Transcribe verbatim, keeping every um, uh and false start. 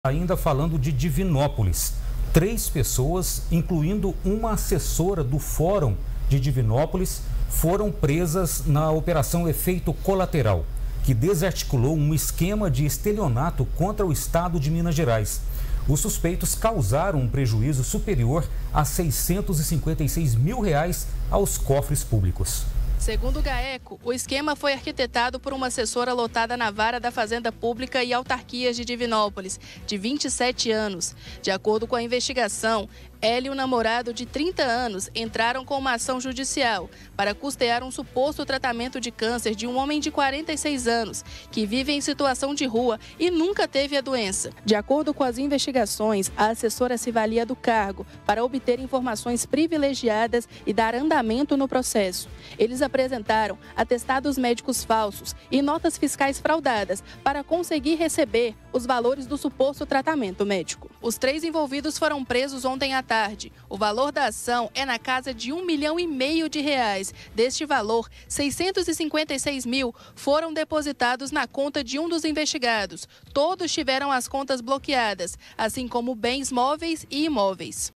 Ainda falando de Divinópolis, três pessoas, incluindo uma assessora do Fórum de Divinópolis, foram presas na Operação Efeito Colateral, que desarticulou um esquema de estelionato contra o estado de Minas Gerais. Os suspeitos causaram um prejuízo superior a seiscentos e cinquenta e seis mil reais aos cofres públicos. Segundo o GAECO, o esquema foi arquitetado por uma assessora lotada na Vara da Fazenda Pública e Autarquias de Divinópolis, de vinte e sete anos. De acordo com a investigação, ela e o namorado de trinta anos entraram com uma ação judicial para custear um suposto tratamento de câncer de um homem de quarenta e seis anos, que vive em situação de rua e nunca teve a doença. De acordo com as investigações, a assessora se valia do cargo para obter informações privilegiadas e dar andamento no processo. Eles apresentaram atestados médicos falsos e notas fiscais fraudadas para conseguir receber os valores do suposto tratamento médico. Os três envolvidos foram presos ontem à tarde. O valor da ação é na casa de um milhão e meio de reais. Deste valor, seiscentos e cinquenta e seis mil foram depositados na conta de um dos investigados. Todos tiveram as contas bloqueadas, assim como bens móveis e imóveis.